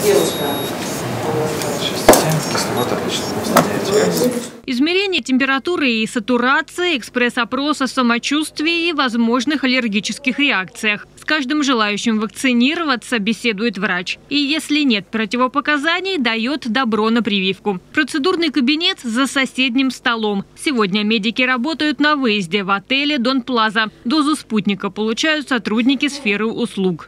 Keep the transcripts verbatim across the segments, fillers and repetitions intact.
Измерение температуры и сатурации, экспресс-опрос о самочувствии и возможных аллергических реакциях. С каждым желающим вакцинироваться беседует врач. И если нет противопоказаний, дает добро на прививку. Процедурный кабинет за соседним столом. Сегодня медики работают на выезде в отеле «Дон Плаза». Дозу спутника получают сотрудники сферы услуг.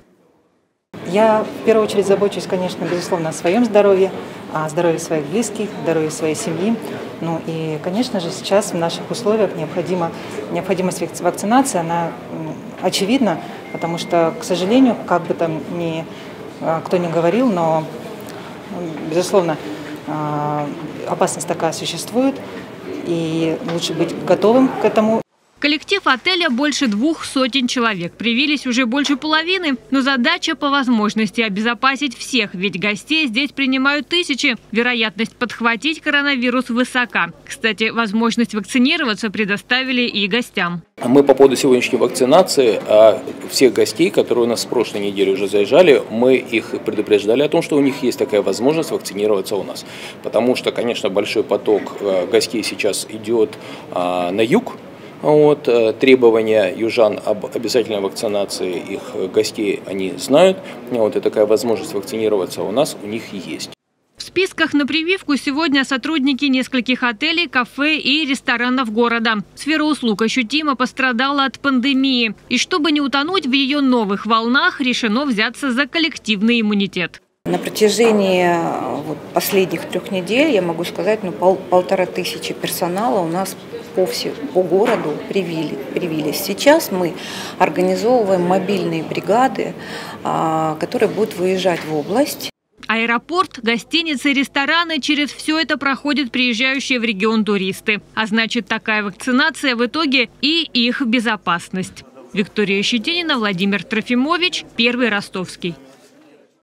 Я в первую очередь забочусь, конечно, безусловно, о своем здоровье, о здоровье своих близких, здоровье своей семьи. Ну и, конечно же, сейчас в наших условиях необходима, необходимость вакцинации, она очевидна, потому что, к сожалению, как бы там ни кто ни говорил, но, безусловно, опасность такая существует, и лучше быть готовым к этому. Коллектив отеля больше двух сотен человек. Привились уже больше половины. Но задача по возможности обезопасить всех, ведь гостей здесь принимают тысячи. Вероятность подхватить коронавирус высока. Кстати, возможность вакцинироваться предоставили и гостям. Мы по поводу сегодняшней вакцинации всех гостей, которые у нас с прошлой недели уже заезжали, мы их предупреждали о том, что у них есть такая возможность вакцинироваться у нас. Потому что, конечно, большой поток гостей сейчас идет на юг. Вот, требования южан об обязательной вакцинации их гостей они знают. Вот, и такая возможность вакцинироваться у нас у них есть. В списках на прививку сегодня сотрудники нескольких отелей, кафе и ресторанов города. Сфера услуг ощутимо пострадала от пандемии. И чтобы не утонуть в ее новых волнах, решено взяться за коллективный иммунитет. На протяжении вот последних трех недель, я могу сказать, ну, пол, полтора тысячи персонала у нас по, все, по городу привили, привились. Сейчас мы организовываем мобильные бригады, а, которые будут выезжать в область. Аэропорт, гостиницы, рестораны – через все это проходят приезжающие в регион туристы. А значит, такая вакцинация в итоге и их безопасность. Виктория Щетинина, Владимир Трофимович, Первый Ростовский.